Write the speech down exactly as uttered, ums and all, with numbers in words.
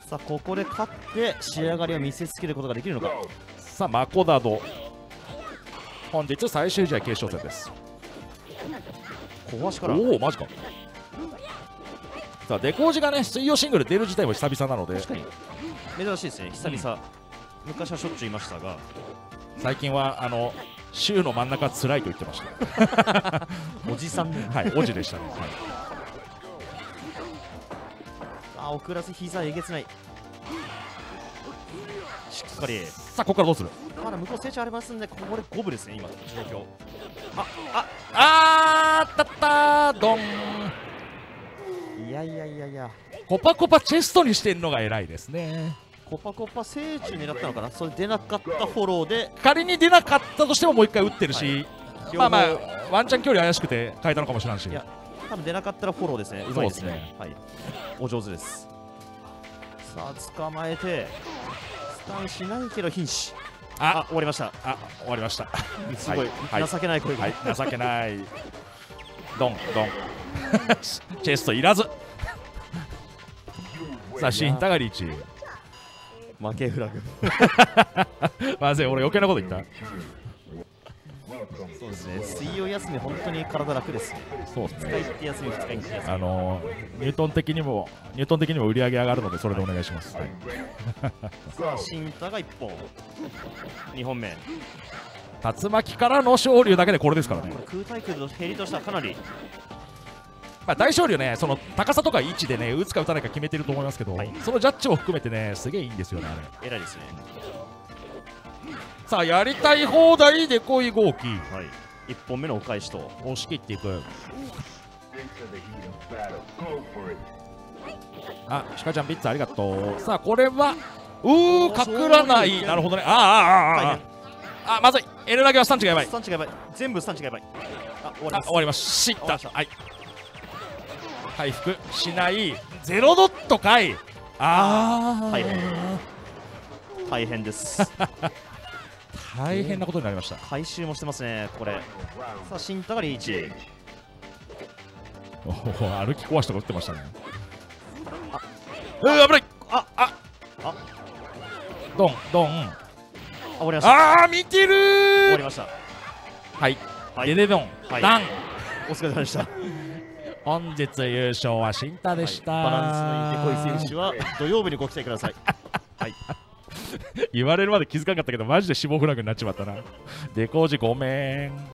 さあここで勝って仕上がりを見せつけることができるのか。 さあマコダド、本日最終試合決勝戦です。 小足からおおマジか。さあデコージがね水曜シングル出る自体も久々なので、 確かに珍しいですね、久々、うん、昔はしょっちゅういましたが、 最近はあの週の真ん中つらいと言ってましたおじさんね。 はい、おじでしたね、はい、 あ遅らせ膝えげつない、しっかり。 さあここからどうする。 まだ向こう成長ありますんで、ここで五分ですね今状況。あああーったったードン。 いやいやいやいや、 コパコパチェストにしてんのが偉いですね。 コパコパ聖地狙ったのかな。それ出なかったフォローで、 仮に出なかったとしてももう一回打ってるし、 はい、 まあまあワンチャン距離怪しくて変えたのかもしれないし、 いや多分出なかったらフォローですね。うまいですね。はい、お上手です。さあ捕まえてスタンしないけど瀕死。あ終わりました。 あ終わりました。 すごい、はい、情けない声が、 はいはい、情けないドンドンチェストいらずさあ新タガリいち負けフラグまずい、俺余計なこと言った。 そうですね、水曜休み本当に体楽ですね。 そうですね、 ふつか行って休みふつか行って休み、 あのー、ニュートン的にもニュートン的にも売り上げ上がるのでそれでお願いします。はい、 さあ新タがいっぽん、にほんめ、 竜巻からの昇竜だけでこれですからね。 空対空の減りとしてはかなり、 まあ、大昇竜ね、その高さとか位置でね打つか打たないか決めてると思いますけど、はい、そのジャッジも含めてねすげえいいんですよね、あれ。 偉いですね。 さあやりたい放題でこい号機、はい、 いっぽんめのお返しと押し切っていく。あシカちゃんピッツァありがとう。さあこれはうー隠らない。なるほどね。あああああああまずい。エル投げはスタンチがやばい。 スタンチがやばい。全部スタンチがやばい。あ終わります。 終わりました。はい、回復しないゼロドットかい。ああ大変大変です大変なことになりました。 回収もしてますねこれ。さあ新タガリいち、 おお歩き壊したとか打ってましたね。あう危ない。あああドンドン。 あ終わりました。 ああ見てるー。 終わりました。 はい、はい、デデドン、はい、ダンお疲れ様でした本日優勝は新タでした、はい、 バランスのいいデコイ選手は土曜日にご期待くださいはい言われるまで気づかなかったけどマジで死亡フラグになっちまったな。デコージごめん。